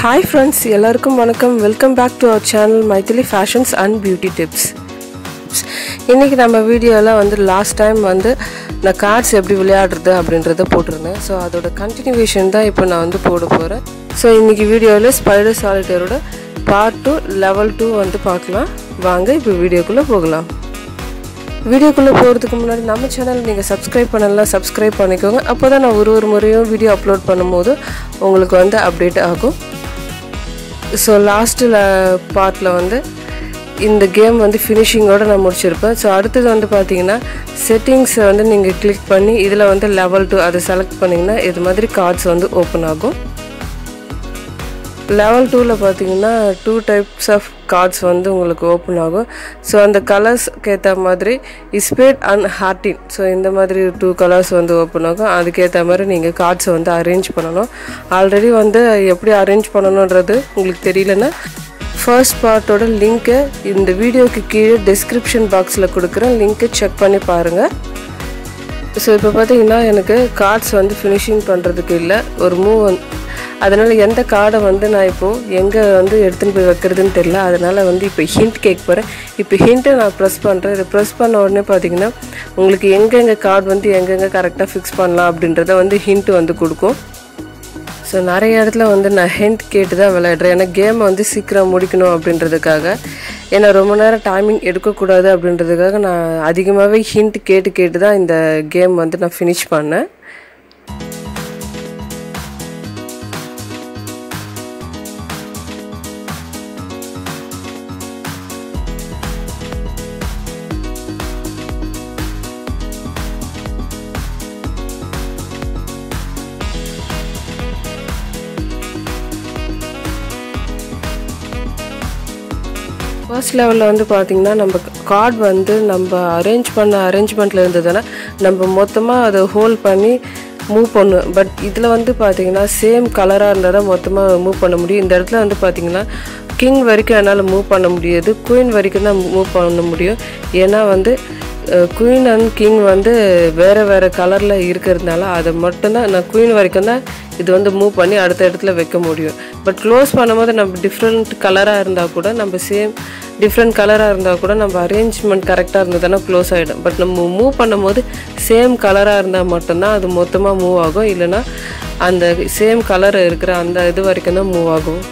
Hi friends, எல்லாருக்கும் வணக்கம். Welcome back to our channel Maithili Fashions and Beauty Tips. இன்னைக்கு நம்ம வீடியோல லாஸ்ட் டைம் நான் கார்ட்ஸ் எப்படி விளையாடுறது அப்படின்றத போட்டுருந்தேன். ஸோ அதோட கண்டினியூவேஷன் தான் இப்போ நான் போட போகிறேன். ஸோ இன்னைக்கு வீடியோவில் ஸ்பைடர் சாலிட்டரோட பார்ட் 2 லெவல் 2 பார்க்கலாம். வாங்க இப்போ வீடியோக்குள்ளே போகலாம். வீடியோக்குள்ளே போகிறதுக்கு முன்னாடி நம்ம சேனல் நீங்கள் சப்ஸ்கிரைப் பண்ணலாம், சப்ஸ்கிரைப் பண்ணிக்கோங்க. அப்போ தான் நான் ஒரு முறையும் வீடியோ அப்லோட் பண்ணும்போது உங்களுக்கு அப்டேட் ஆகும். ஸோ லாஸ்ட்டில் பார்ட்டில் இந்த கேம் ஃபினிஷிங்கோடு நான் முடிச்சிருப்பேன். ஸோ அடுத்தது பார்த்தீங்கன்னா செட்டிங்ஸை நீங்கள் கிளிக் பண்ணி இதில் லெவல் 2 அதை செலக்ட் பண்ணிங்கன்னா இது மாதிரி கார்ட்ஸ் ஓப்பன் ஆகும். லெவல் 2ல் பார்த்தீங்கன்னா 2 டைப்ஸ் ஆஃப் கார்ட்ஸ் உங்களுக்கு ஓப்பன் ஆகும். ஸோ அந்த கலர்ஸ்க்கு ஏற்ற மாதிரி ஸ்பேட் அண்ட் ஹார்டின், ஸோ இந்த மாதிரி 2 கலர்ஸ் ஓப்பன் ஆகும். அதுக்கேற்ற மாதிரி நீங்கள் கார்ட்ஸை அரேஞ்ச் பண்ணணும். ஆல்ரெடி எப்படி அரேஞ்ச் பண்ணணுன்றது உங்களுக்கு தெரியலன்னா ஃபர்ஸ்ட் பார்ட்டோட லிங்க்கை இந்த வீடியோக்கு கீழே டிஸ்கிரிப்ஷன் பாக்ஸில் கொடுக்குறேன், லிங்க்கை செக் பண்ணி பாருங்கள். ஸோ இப்போ பார்த்தீங்கன்னா எனக்கு கார்ட்ஸ் ஃபினிஷிங் பண்ணுறதுக்கு இல்லை, ஒரு மூவ் அதனால் எந்த கார்டை நான் இப்போது எங்கே எடுத்துன்னு போய் வைக்கிறதுன்னு தெரியல. அதனால் இப்போ ஹிண்ட் கேட்க போகிறேன். இப்போ ஹிண்ட்டை நான் ப்ரெஸ் பண்ணுறேன். இதை ப்ரெஸ் பண்ண உடனே பார்த்தீங்கன்னா உங்களுக்கு எங்கெங்கே கார்டு எங்கெங்கே கரெக்டாக ஃபிக்ஸ் பண்ணலாம் அப்படின்றத ஹிண்ட் கொடுக்கும். ஸோ நிறைய இடத்துல நான் ஹிண்ட் கேட்டு தான் விளையாடுறேன். ஏன்னா கேமை சீக்கிரம் முடிக்கணும் அப்படின்றதுக்காக, ஏன்னா ரொம்ப நேரம் டைமிங் எடுக்கக்கூடாது அப்படின்றதுக்காக நான் அதிகமாகவே ஹிண்ட் கேட்டு தான் இந்த கேம் நான் ஃபினிஷ் பண்ணேன். ஃபர்ஸ்ட் லெவலில் பார்த்தீங்கன்னா நம்ம கார்டு நம்ம அரேஞ்ச்மெண்ட்டில் இருந்ததுன்னா நம்ம மொத்தமாக அதை ஹோல்ட் பண்ணி மூவ் பண்ணுவோம். பட் இதில் பார்த்தீங்கன்னா சேம் கலராக இருந்தால் தான் மொத்தமாக மூவ் பண்ண முடியும். இந்த இடத்துல பார்த்தீங்கன்னா கிங் வரைக்கும் என்னால் மூவ் பண்ண முடியாது, குயின் வரைக்கும் தான் மூவ் பண்ண முடியும். ஏன்னா குயின் அண்ட் கிங் வேறு கலரில் இருக்கிறதுனால அதை மட்டும்தான் நான் குயின் வரைக்கும் தான் இது மூவ் பண்ணி அடுத்த இடத்துல வைக்க முடியும். பட் க்ளோஸ் பண்ணும்போது நம்ம டிஃப்ரெண்ட் கலராக இருந்தால் கூட டிஃப்ரெண்ட் கலராக இருந்தால் கூட நம்ம அரேஞ்ச்மெண்ட் கரெக்டாக இருந்ததுன்னா க்ளோஸ் ஆகிடும். பட் நம்ம மூவ் பண்ணும்போது சேம் கலராக இருந்தால் மட்டும்தான் அது மொத்தமாக மூவ் ஆகும், இல்லைனா அந்த சேம் கலர் இருக்கிற அந்த இது வரைக்கும் தான் மூவ் ஆகும்.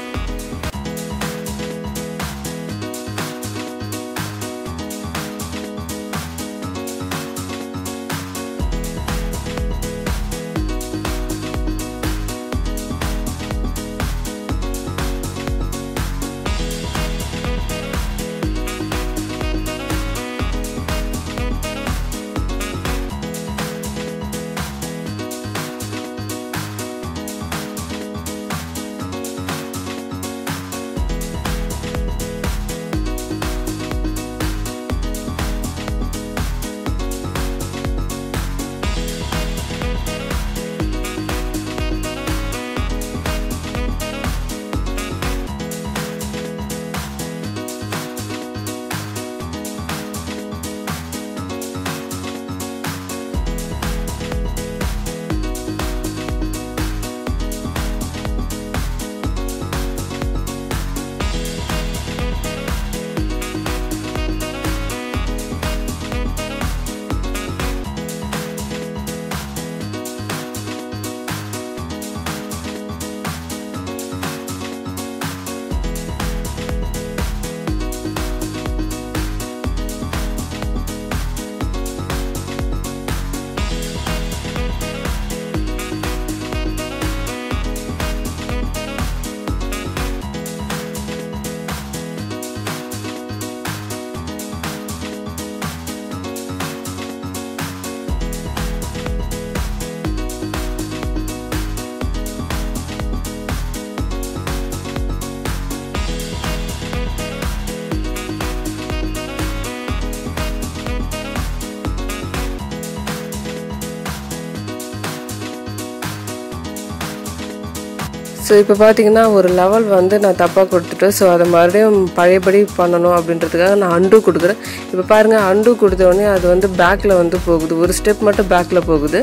ஸோ இப்போ பார்த்தீங்கன்னா ஒரு லெவல் நான் தப்பாக கொடுத்துட்டேன். ஸோ அதை மறுபடியும் பழையபடி பண்ணணும் அப்படின்றதுக்காக நான் அண்டு கொடுக்குறேன். இப்போ பாருங்கள், அண்டு கொடுத்த உடனே அது பேக்கில் போகுது, ஒரு ஸ்டெப் மட்டும் பேக்கில் போகுது.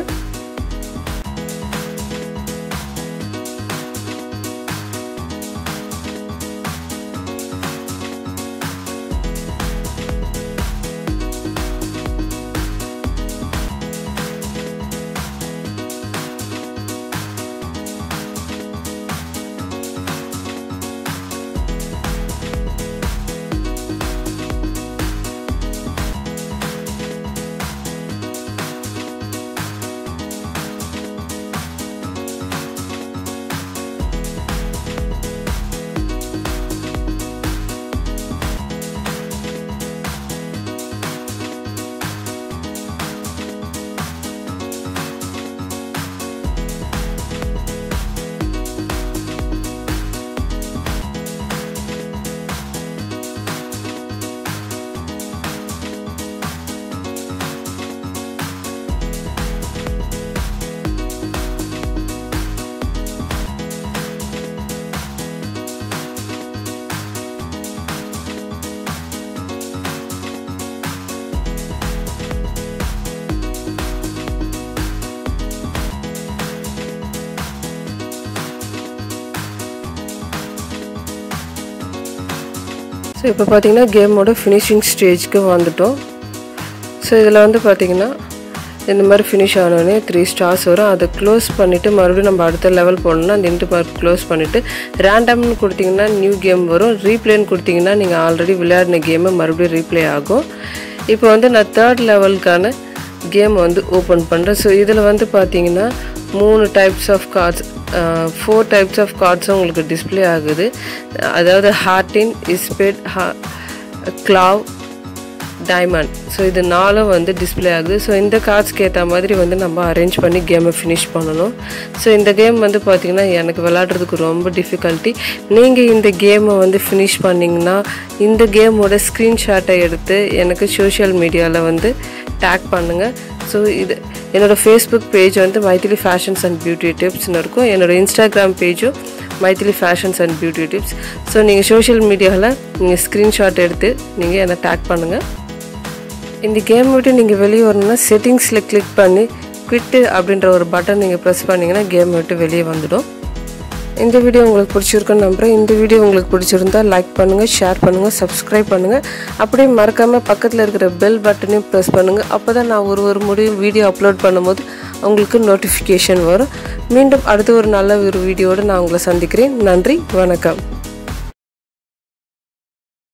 இப்போ பார்த்தீங்கன்னா கேமோட ஃபினிஷிங் ஸ்டேஜ்க்கு வந்துட்டோம். ஸோ இதில் வந்து பார்த்திங்கன்னா இந்த மாதிரி ஃபினிஷ் ஆனோடனே 3 ஸ்டார்ஸ் வரும். அதை க்ளோஸ் பண்ணிவிட்டு மறுபடியும் நம்ம அடுத்த லெவல் போடணும்னா அந்த இன்ட்டு மார்க் க்ளோஸ் பண்ணிவிட்டு ரேண்டம்னு கொடுத்திங்கன்னா நியூ கேம் வரும். ரீப்ளேன்னு கொடுத்திங்கன்னா நீங்கள் ஆல்ரெடி விளையாடின கேமை மறுபடியும் ரீப்ளே ஆகும். இப்போ வந்து நான் 3rd லெவலுக்கான கேம் வந்து ஓப்பன் பண்ணுறேன். ஸோ இதில் வந்து பார்த்திங்கன்னா 3 types of cards 4 types of கார்ட்ஸும் உங்களுக்கு டிஸ்பிளே ஆகுது. அதாவது ஹார்டின், இஸ்பேட், கிளாவ், டைமண்ட். ஸோ இது 4ம் வந்து டிஸ்பிளே ஆகுது. ஸோ இந்த கார்ட்ஸ்க்கு ஏற்ற மாதிரி வந்து நம்ம அரேஞ்ச் பண்ணி கேமை ஃபினிஷ் பண்ணணும். ஸோ இந்த கேம் வந்து பார்த்திங்கன்னா எனக்கு விளையாடுறதுக்கு ரொம்ப டிஃபிகல்ட்டி. நீங்கள் இந்த கேமை வந்து ஃபினிஷ் பண்ணிங்கன்னா இந்த கேமோட ஸ்க்ரீன்ஷாட்டை எடுத்து எனக்கு சோஷியல் மீடியாவில் வந்து டேக் பண்ணுங்கள். ஸோ இது என்னோடய ஃபேஸ்புக் பேஜ் வந்து மைதிலி ஃபேஷன்ஸ் அண்ட் பியூட்டி டிப்ஸ்னு இருக்கும். என்னோடய இன்ஸ்டாகிராம் பேஜும் Maithili fashions and beauty tips. So நீங்கள் சோஷியல் மீடியாவில் நீங்கள் ஸ்க்ரீன்ஷாட் எடுத்து நீங்கள் என்னை டேக் பண்ணுங்கள். இந்த கேம் விட்டு நீங்கள் வெளியே வரணும்னா செட்டிங்ஸில் கிளிக் பண்ணி குவிட்டு அப்படின்ற ஒரு பட்டன் நீங்கள் ப்ரெஸ் பண்ணிங்கன்னா கேம் விட்டு வெளியே வந்துடும். இந்த வீடியோ உங்களுக்கு பிடிச்சிருக்குன்னு நம்புகிறேன். இந்த வீடியோ உங்களுக்கு பிடிச்சிருந்தால் லைக் பண்ணுங்கள், ஷேர் பண்ணுங்கள், சப்ஸ்கிரைப் பண்ணுங்கள். அப்படியே மறக்காமல் பக்கத்தில் இருக்கிற பெல் பட்டனையும் ப்ரெஸ் பண்ணுங்கள். அப்போ தான் நான் ஒரு முடியும் வீடியோ அப்லோட் பண்ணும்போது உங்களுக்கு நோட்டிஃபிகேஷன் வரும். மீண்டும் அடுத்த ஒரு நல்ல ஒரு வீடியோடு நான் உங்களை சந்திக்கிறேன். நன்றி, வணக்கம்.